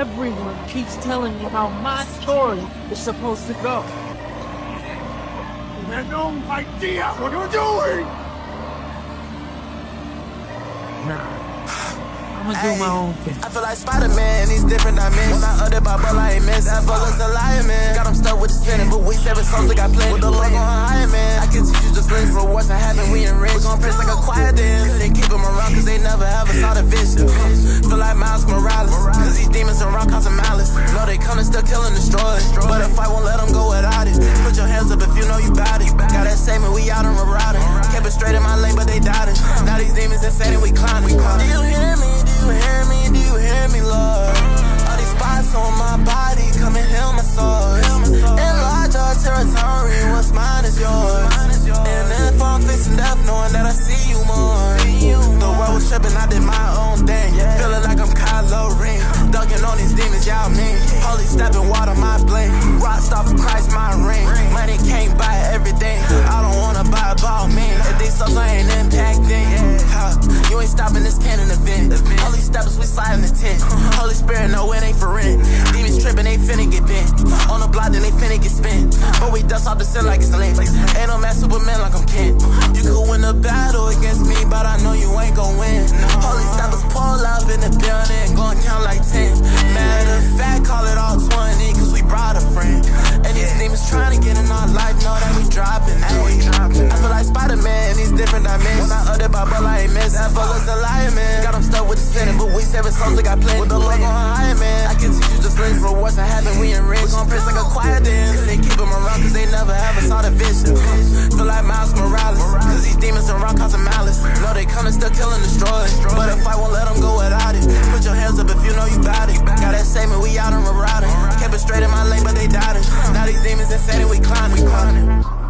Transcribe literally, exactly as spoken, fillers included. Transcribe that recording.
Everyone keeps telling me how my story is supposed to go. You have no idea what you're doing! Nah. I'ma do my own thing. I feel like Spider-Man in these different dimensions. When I uttered my ball, I ain't miss. That bullet's a liar, man. Got him stuck with the sinning, but we seven souls that got played. With the logo on Iron Man. I can teach you just listen for what's happening, we enriched. We gon' press like a choir dance. They keep them around cause they never ever saw the vision. Feel like Miles Morales, cause these demons around causing malice. Know they coming, still killing, destroy. But if I won't let them go without it. Put your hands up if you know you bout it. Got that statement, we out and we're riding. Kept it straight in my lane, but they doubted. Now these demons insane and we climbing. Do you hear me? Do you hear me? Do you hear me, Lord? All these spots on my body, come and heal my soul. Enlarge our territory, what's mine is yours. And if I'm facing death, knowing that I see you more. The world was tripping, I did my own thing. Feeling like I'm Kylo Ren. Dunking on these demons, y'all mean. Holy stepping water, my blade. Rock star for Christ, my ring. Money can't buy everything. I don't wanna buy about me. If these souls ain't impacting, huh, you ain't stopping this cannon event. Holy steppers, we slide in the tent. Holy Spirit, no, it ain't for rent. Demons tripping, they finna get bent. On the block, then they finna get spent. But we dust off the sin like it's lint. Ain't no mad Superman like I'm Kent. You could win a battle against me, but I know you ain't gon' win. Holy steppers pull up in the building, gon' count like ten. Matter of fact, call it all twenty, cause we brought a friend. And these demons trying to get in our life, know that we dropping. I feel like Spider-Man in these different dimensions. When I uttered my ball, I ain't miss. That bullet's a liar, man. Got him stuck with the sinning, but we seven souls that got played. With the logo on Iron Man. I can teach you just listen for what's happening, we enriched. We gon' press like a choir dance. They keep them around cause they never ever saw the vision. Feel like Miles Morales, cause these demons around causing malice. Know they coming, still killing, destroy. But if I won't let them go without it. Put your hands up if you know you bout it. Got that statement, we out and we're riding. Kept it straight in my lane, but they doubted. Now these demons insane and we climbing.